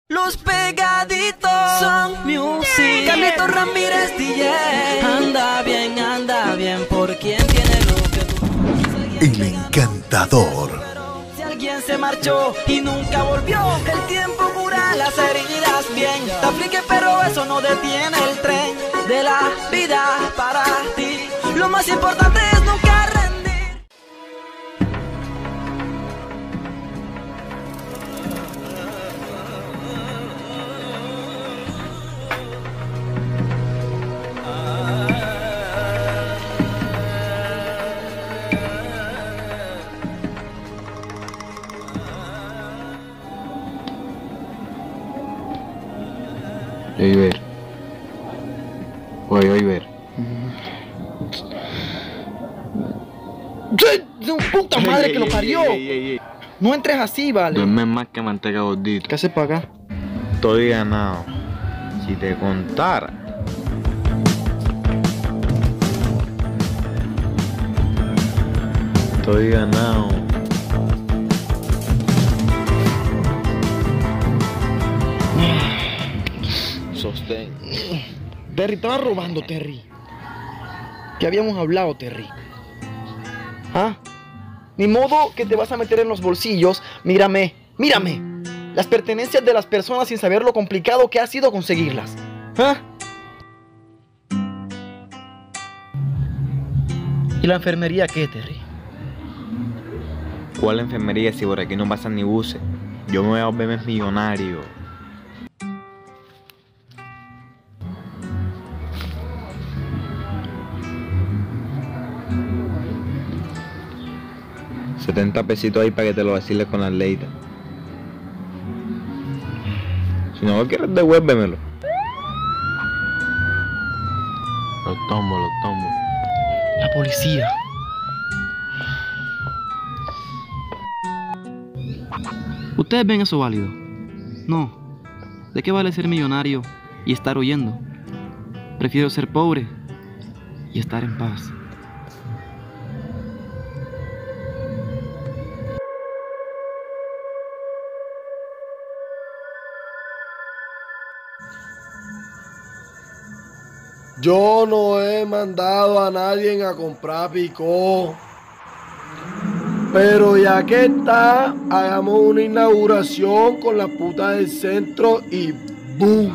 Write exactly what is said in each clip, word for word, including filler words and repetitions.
Los pegaditos son music. Carlitos Ramírez D J. Anda bien, anda bien. Por quien tiene lo que tú. El encantador. Si alguien se marchó y nunca volvió, el tiempo cura las heridas bien. Te aplique, pero eso no detiene el tren de la vida para ti. Lo más importante es nunca rendir. Oliver. Oye, Oliver. ¡Puta madre que lo parió! Ey, ey, ey, ey. No entres así, vale. Duermes más que manteca gordito. ¿Qué haces para acá? Estoy ganado. Si te contara. Estoy ganado. Sostén. Terry, estaba robando, Terry. ¿Qué habíamos hablado, Terry? ¿Ah? Ni modo que te vas a meter en los bolsillos. Mírame, mírame. Las pertenencias de las personas sin saber lo complicado que ha sido conseguirlas. ¿Ah? ¿Y la enfermería qué, Terry? ¿Cuál enfermería si por aquí no pasan ni buses? Yo me voy a volverme millonario. setenta pesitos ahí para que te lo vaciles con la leita. Si no lo quieres, devuélvemelo. Los tomo, los tomo. La policía. ¿Ustedes ven eso válido? No. ¿De qué vale ser millonario y estar huyendo? Prefiero ser pobre y estar en paz. Yo no he mandado a nadie a comprar picó. Pero ya que está, hagamos una inauguración con la puta del centro y ¡boom!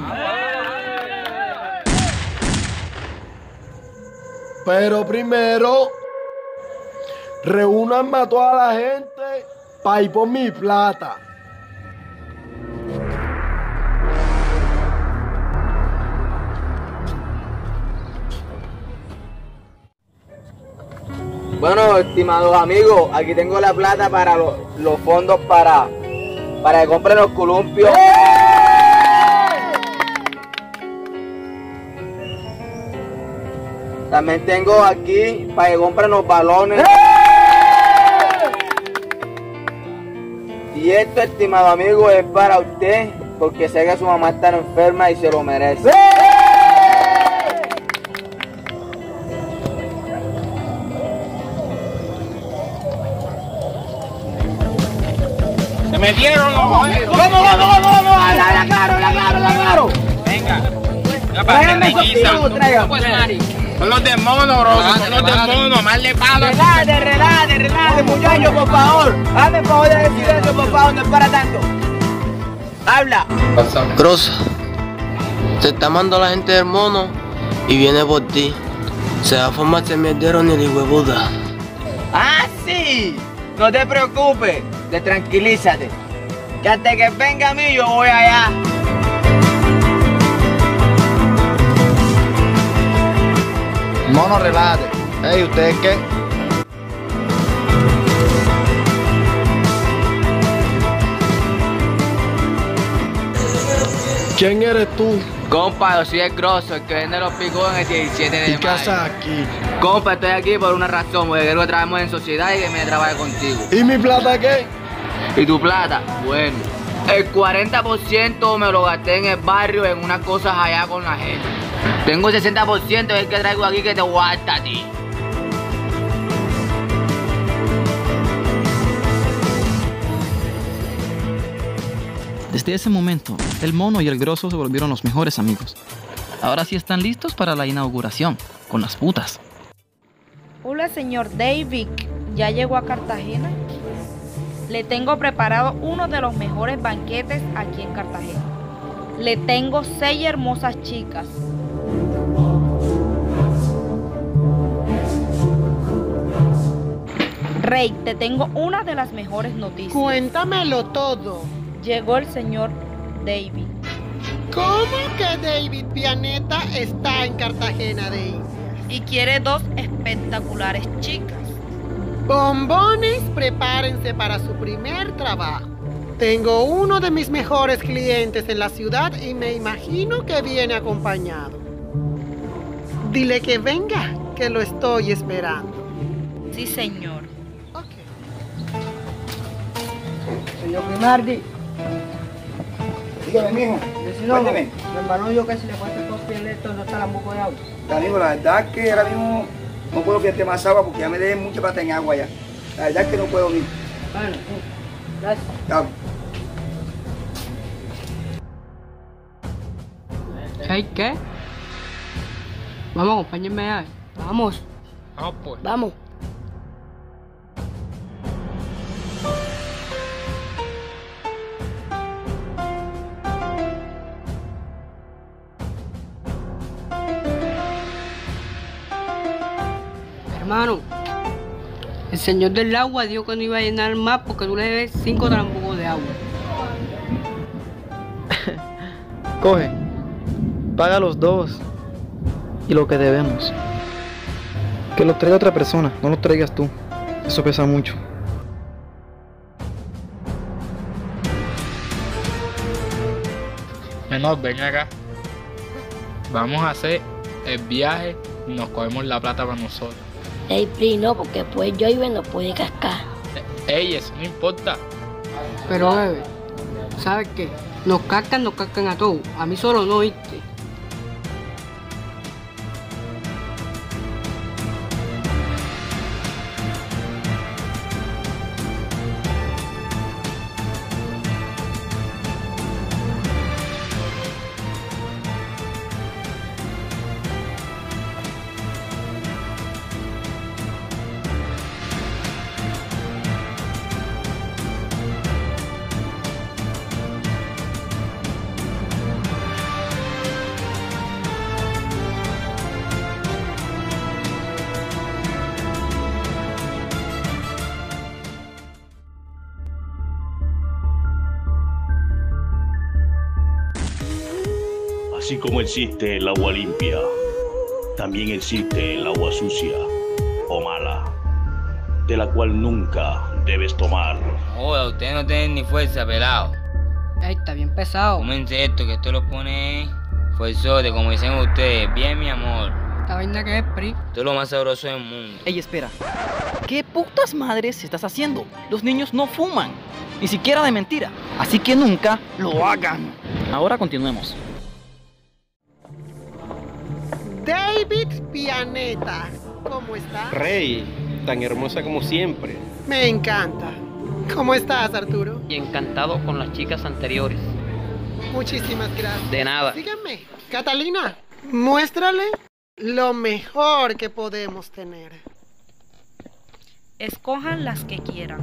Pero primero, reúnanme a toda la gente para ir por mi plata. Bueno, estimados amigos, aquí tengo la plata para los, los fondos para, para que compren los columpios. También tengo aquí para que compren los balones. Y esto, estimado amigo, es para usted, porque sé que su mamá está enferma y se lo merece. ¡Se metieron los ojeros! ¡Vamos, vamos, vamos, vamos! ¡La claro, la claro, la claro! Venga. Tráigame esos tíos, tráigame. Son los demonios, bro. Son los demonios. Más le pago. Relájate, relájate, relájate, muchachos, por favor. Hazme favor de decir eso, por favor, no es para tanto. Habla. Cruz, se está mandando la gente del mono y viene por ti. Se va a formar ese mierdero ni el huevuda. ¡Ah, sí! No te preocupes, te tranquilízate. Que hasta que venga a mí yo voy allá. Mono, relájate. Ey, ¿ustedes qué? ¿Quién eres tú? Compa, yo soy el grosso, el que vende los picos en el diecisiete de ¿Y mayo. qué haces aquí? Compa, estoy aquí por una razón, porque quiero que trabajemos en sociedad y que me trabaje contigo. ¿Y mi plata qué? ¿Y tu plata? Bueno, el cuarenta por ciento me lo gasté en el barrio en unas cosas allá con la gente. Tengo el sesenta por ciento es el que traigo aquí que te guarda a ti. Desde ese momento, el mono y el grosso se volvieron los mejores amigos. Ahora sí están listos para la inauguración, con las putas. Hola, señor David. ¿Ya llegó a Cartagena? Le tengo preparado uno de los mejores banquetes aquí en Cartagena. Le tengo seis hermosas chicas. Rey, te tengo una de las mejores noticias. Cuéntamelo todo. Llegó el señor David. ¿Cómo que David Pianeta está en Cartagena de Indias? Y quiere dos espectaculares chicas. Bombones, prepárense para su primer trabajo. Tengo uno de mis mejores clientes en la ciudad y me imagino que viene acompañado. Dile que venga, que lo estoy esperando. Sí, señor. Ok. Señor Grimaldi. Dígame, mijo. Cuénteme. Mi hermano yo que si le cuesta dos pieletos no está la moco de agua. Amigo, la verdad es que ahora mismo no puedo fiarte más agua porque ya me dejé mucha plata en agua ya. La verdad es que no puedo ni. Bueno, sí. Gracias. Ya. ¿Qué? ¿Qué? Vamos, acompáñenme ahí. Vamos. Vamos pues. Vamos. Hermano, el señor del agua dijo que no iba a llenar más porque tú le debes cinco trampugos de agua. Coge, paga los dos y lo que debemos. Que los traiga otra persona, no los traigas tú. Eso pesa mucho. Menor, ven acá. Vamos a hacer el viaje y nos cogemos la plata para nosotros. Ey, Pri, no, porque pues yo iba no puede cascar. Ey, eso no importa. Pero, bebé, ¿sabes qué? Nos cascan, nos cascan a todos. A mí solo no, ¿viste? Así como existe el agua limpia, también existe el agua sucia o mala, de la cual nunca debes tomar. Joda, ustedes no tienen ni fuerza, pelado. Ey, está bien pesado. Cómense esto, que esto lo pone fuerzote, como dicen ustedes. Bien, mi amor. ¿Esta vaina que es, Pri? Esto es lo más sabroso del mundo. Ey, espera. ¿Qué putas madres estás haciendo? Los niños no fuman, ni siquiera de mentira. Así que nunca lo hagan. Ahora continuemos. David Pianeta, ¿cómo estás? Rey, tan hermosa como siempre. Me encanta. ¿Cómo estás, Arturo? Y encantado con las chicas anteriores. Muchísimas gracias. De nada. Síganme. Catalina, muéstrale lo mejor que podemos tener. Escojan las que quieran.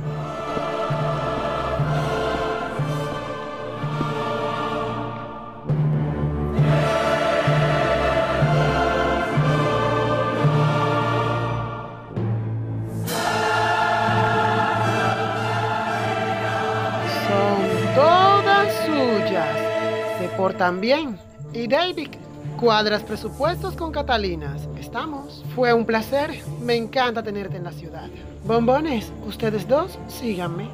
Todas suyas. Se portan bien. Y David, cuadras presupuestos con Catalinas. Estamos. Fue un placer. Me encanta tenerte en la ciudad. Bombones, ustedes dos, síganme.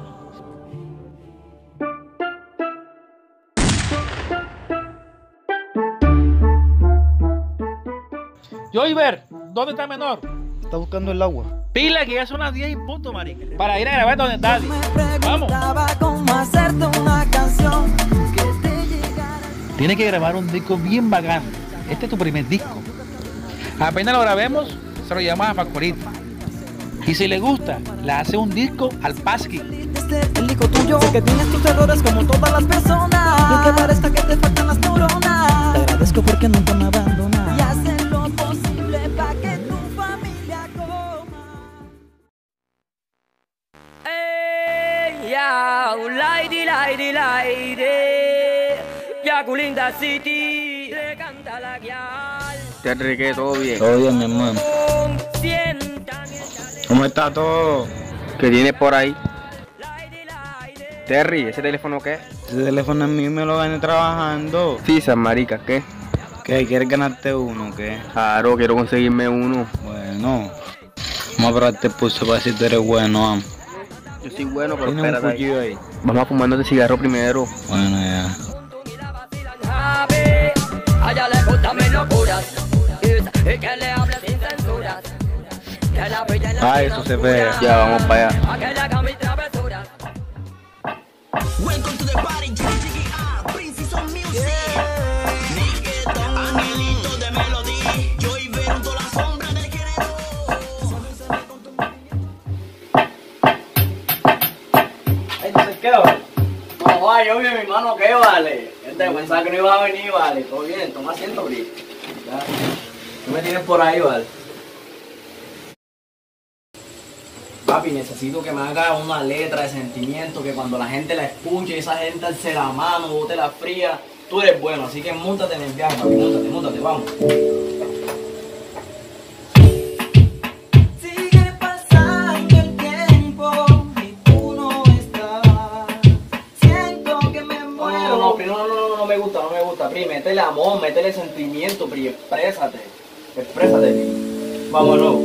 Joyver, ¿dónde está Menor? Está buscando el agua. Pila, que ya son las diez y punto, marica. Para ir a grabar donde está. Vamos. Cómo hacerte una canción que te llegara. Tienes que grabar un disco bien bacán. Este es tu primer disco. Apenas lo grabemos, se lo llamas a Pacorita. Y si le gusta, le hace un disco al Pasqui. este el hijo tuyo. Sé que tienes tus errores como todas las personas, aunque parezca que te faltan las neuronas. Te agradezco porque nunca me abandonas y haces lo posible para que tu familia coma. Hey, ya, lady, lady, lady, ya, Culinda City, le canta la guial. Te Enrique, todo bien. Todo bien, mi hermano. ¿Cómo está todo? ¿Qué tienes por ahí? Terry, ¿ese teléfono qué? Ese teléfono es mío y me lo gané trabajando. Sí, San Marica, ¿qué? ¿Qué? ¿Quieres ganarte uno o qué? Claro, quiero conseguirme uno. Bueno, vamos a probar este pulso para ver si tú eres bueno, am. Yo soy bueno, pero ¿Tienes un espérate cuchillo ahí. ahí? Vamos a fumarnos de cigarro primero. Bueno, ya. A ella le gustan mis locuras y que le hable sin censuras. Que la pille en la Ay, eso se pega. Ya, vamos para allá. a que le haga mis travesuras. Welcome to the party, Jiggy Jiggy Ah, Princess on Music. Niquetón, angelito de melody. Yo y Vero, toda la sombra del género. Entonces, ¿qué vale? No, va, yo vi mi hermano, ¿qué vale? Este pensaba que no iba a venir, vale. Todo bien, toma asiento, Bri. Ya. ¿Tú me tienes por ahí, vale? Papi, necesito que me haga una letra de sentimiento, que cuando la gente la escuche, esa gente alce la mano, bote la fría. Tú eres bueno, así que móntate en el viaje, papi, móntate, móntate, vamos. Sigue pasando el tiempo y tú no estás. Siento que me muero. No, no, no, no, no, no, no me gusta, no me gusta, Pri, métele amor, métele sentimiento, Pri, exprésate, exprésate, Pri. Vámonos.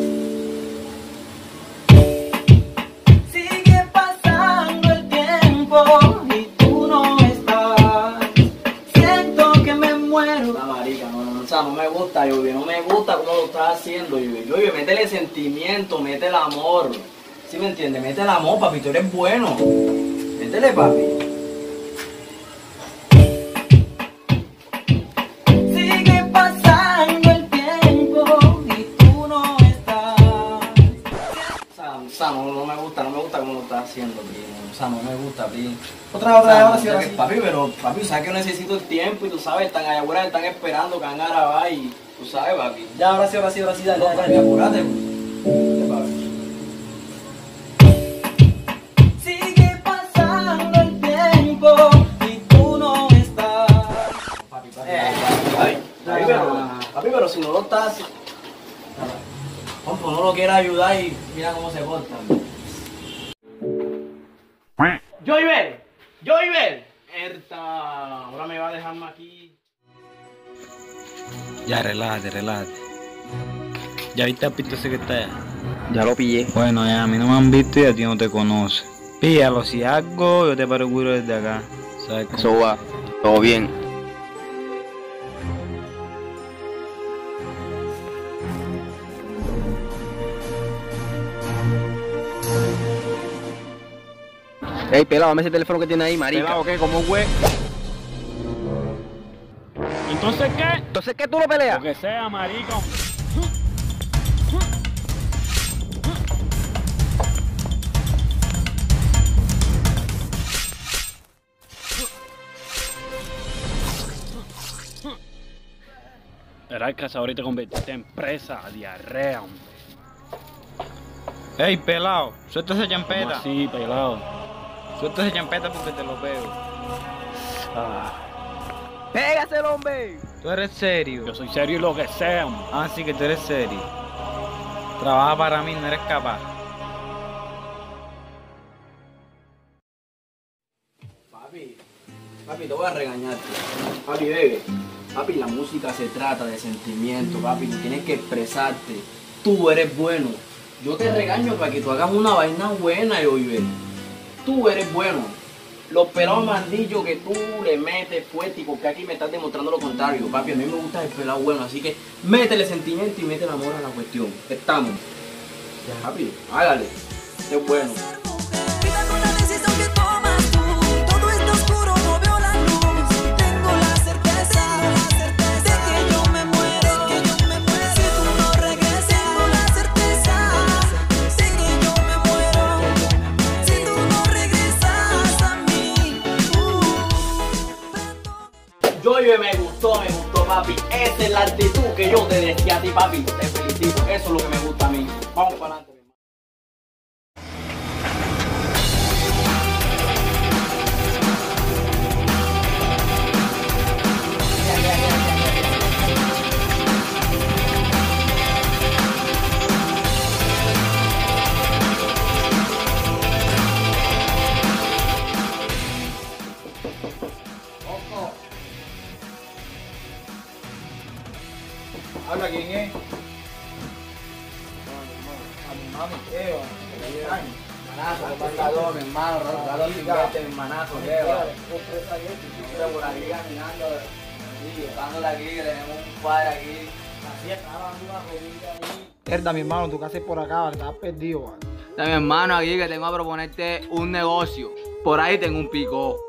Sigue pasando el tiempo y tú no estás. Siento que me muero. La marica, no, no, o sea, no me gusta, Lluvia, no me gusta cómo lo estás haciendo, Lluvia. Lluvia, métele sentimiento, métele amor. ¿Sí me entiendes? Métele amor, papi, tú eres bueno. Métele, papi. Sigue pasando el tiempo y tú no estás. O sea, o sea, no, no me gusta, no me gusta cómo lo estás haciendo, Pri. O sea, no me gusta, Pri. Otra, otra, ahora sí, ahora sí. Papi, pero, papi, sabes que yo necesito el tiempo y tú sabes, están allá afuera, están esperando que van a grabar y tú sabes, papi. Ya, ahora sí, ahora sí, ahora sí, dale, No, dale, papi, dale. apúrate, Dale, papi. Sigue pasando el tiempo y tú no estás. Papi, papi, papi, papi, pero, papi, pero si no lo estás haciendo, compo, no lo quiere ayudar y mira cómo se porta. ¡Joyver! ¡Joyver! Erta, ahora me va a dejarme aquí. Ya, relájate, relájate. ¿Ya viste al pito ese que está allá? Ya lo pillé. Bueno, ya a mí no me han visto y a ti no te conoce. Píllalo, si algo, yo te paro el culo desde acá. ¿Sabes cómo? Eso va, todo bien. Ey, pelado, dame ese teléfono que tiene ahí, marica. ¿Pelado qué? ¿Cómo fue? ¿Entonces qué? ¿Entonces qué tú lo peleas? Lo que sea, marico. Era el cazador y te convertiste en presa, diarrea, hombre. Ey, pelado, suelta esa champeta. Sí, pelado. Suelta esa champeta porque te lo veo. Ah. ¡Pégaselo, hombre! ¿Tú eres serio? Yo soy serio y lo que sea, hombre. Ah, sí que tú eres serio. Trabaja para mí, no eres capaz. Papi, papi, te voy a regañar. Papi, bebe. Papi, la música se trata de sentimiento, papi. Tú tienes que expresarte. Tú eres bueno. Yo te regaño para que tú hagas una vaina buena, Lluvia. Tú eres bueno. Los pelados me han dicho que tú le metes fuerte y porque aquí me estás demostrando lo contrario, papi. A mí me gusta el pelado bueno, así que métele sentimiento y métele amor a la cuestión. Estamos. Papi, hágale. Es bueno. Cuidado con la decisión que tomas tú. Todo está oscuro, no veo la luz. Tengo la certeza de que yo me muero. Si tú no regresas, tengo la certeza de que yo me muero. Si tú no regresas. Joy, me gustó, me gustó, papi. Esa es la actitud que yo te decía a ti, papi. Te felicito. Eso es lo que me gusta a mí. Vamos para adelante. Habla, ¿quién es? A mi mami, Eva. Manazo, ¿qué pasa, mi hermano? Raro sin verte, mi manazo, Eva. Siempre por aquí caminando, buscándola aquí, que tenemos un padre aquí. Así estaba una jodida ahí. Herda, mi hermano, tú qué haces por acá, ¿vale? Estás perdido, ¿vale? Está mi hermano aquí que tengo a proponerte un negocio. Por ahí tengo un pico.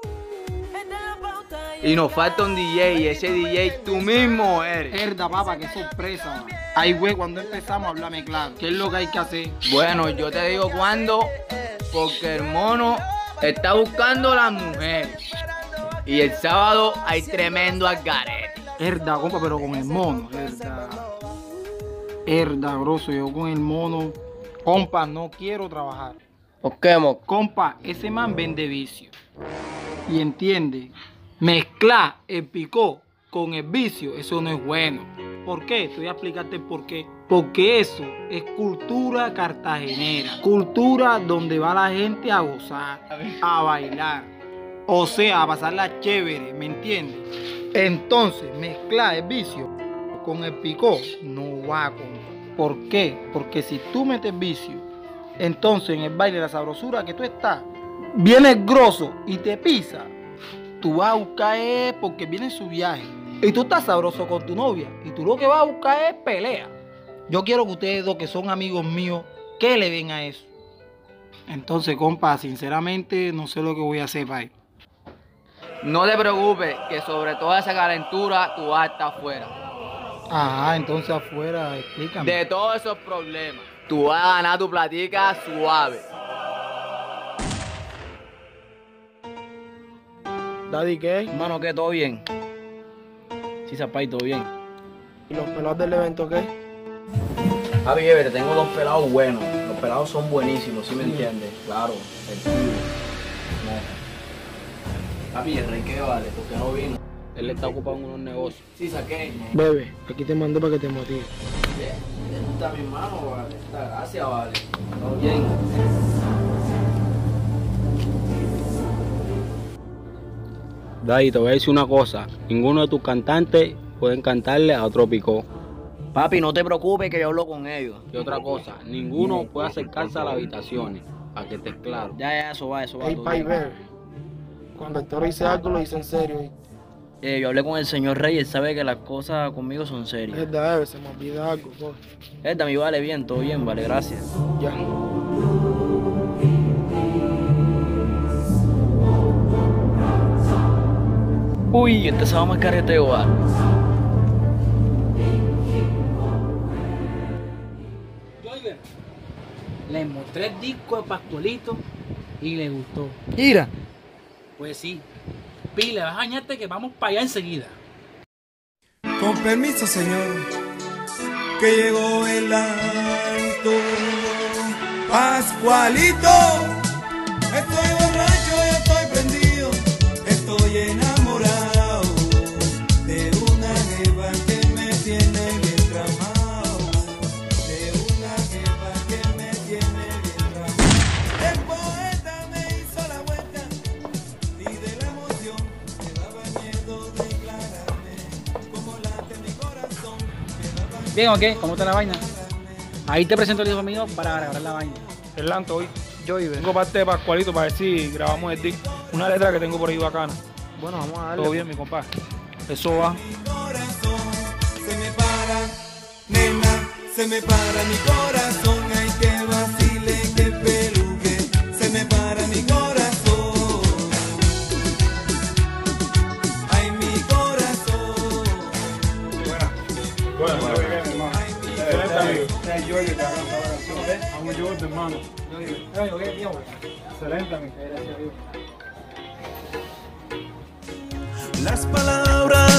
Y nos falta un D J y ese D J tú mismo eres. Herda, papá, qué sorpresa. Ay, güey, cuando empezamos, háblame claro. ¿Qué es lo que hay que hacer? Bueno, yo te digo cuándo, porque el mono está buscando las mujeres. Y el sábado hay tremendo algarete. Herda, compa, pero con el mono. Herda. Herda, grosso, yo con el mono. Compa, no quiero trabajar. ¿Por qué, mo? Compa, ese man vende vicio. Y entiende, mezclar el picó con el vicio, eso no es bueno. ¿Por qué? Te voy a explicarte el por qué. Porque eso es cultura cartagenera. Cultura donde va la gente a gozar, a bailar. O sea, a pasarla chévere, ¿me entiendes? Entonces, mezclar el vicio con el picó no va con. ¿Por qué? Porque si tú metes vicio, entonces en el baile, la sabrosura que tú estás, viene el grosso y te pisa. Tú vas a buscar es porque viene su viaje. Y tú estás sabroso con tu novia. Y tú lo que vas a buscar es pelea. Yo quiero que ustedes dos, que son amigos míos, que le den a eso. Entonces, compa, sinceramente, no sé lo que voy a hacer, pai. No te preocupes, que sobre toda esa calentura tú vas a estar afuera. Ajá, entonces afuera, explícame. De todos esos problemas, tú vas a ganar tu platica suave. Daddy, ¿qué? Hermano, ¿qué? ¿Todo bien? Sí, zapay, todo bien. ¿Y los pelados del evento qué? Javi, te tengo dos pelados buenos. Los pelados son buenísimos, ¿sí me entiendes? Claro, el tío. No. Papi, el rey qué vale, porque no vino. Él está ocupado en unos negocios. Sí, saqué. Bebe, aquí te mando para que te motive. Bien, está mi hermano, vale. Gracias, vale. Todo bien. Daddy, te voy a decir una cosa. Ninguno de tus cantantes pueden cantarle a otro picó. Papi, no te preocupes que yo hablo con ellos. Y otra cosa, ninguno puede acercarse a las habitaciones, para que estés claro. Ya, ya, eso va, eso va. Hey, pai, bebe. Cuando el toro dice algo, lo dice en serio. ¿eh? Eh, yo hablé con el señor Rey, él sabe que las cosas conmigo son serias. Es verdad, bebe, se me olvida algo, por. Es verdad, mi vale, bien, todo bien, vale, gracias. Ya. Uy, este se va más carreteo, vale. Le mostré el disco a Pascualito y le gustó. Mira. Pues sí. Pile, vas a bañarte que vamos para allá enseguida. Con permiso, señor, que llegó el alto. Pascualito, estoy borracho y estoy prendido, estoy enamorado de una jeva que me tiene bien tramado, de una jeva que me tiene bien tramado. El poeta me hizo la vuelta y de la emoción me daba miedo declararme como late mi corazón. Bien, ¿ok? ¿Cómo está la vaina? Ahí te presento el hijo mío para grabar la vaina. Erlanto, hoy yo tengo parte de Pascualito para ver si grabamos el disco. Una letra que tengo por ahí bacana. Bueno, vamos a darle. Todo bien, mi compa. Eso va. Se me para, nena, se me para mi corazón. Ay, que vacile, que peluque, se me para mi corazón. Ay, mi corazón. Buena, buena, buena, bien, hermano. Excelente, amigo. Es Jordi que ha cantado la canción. Vamos, Jordi, hermano. Excelente, amigo. Gracias a Dios. Las palabras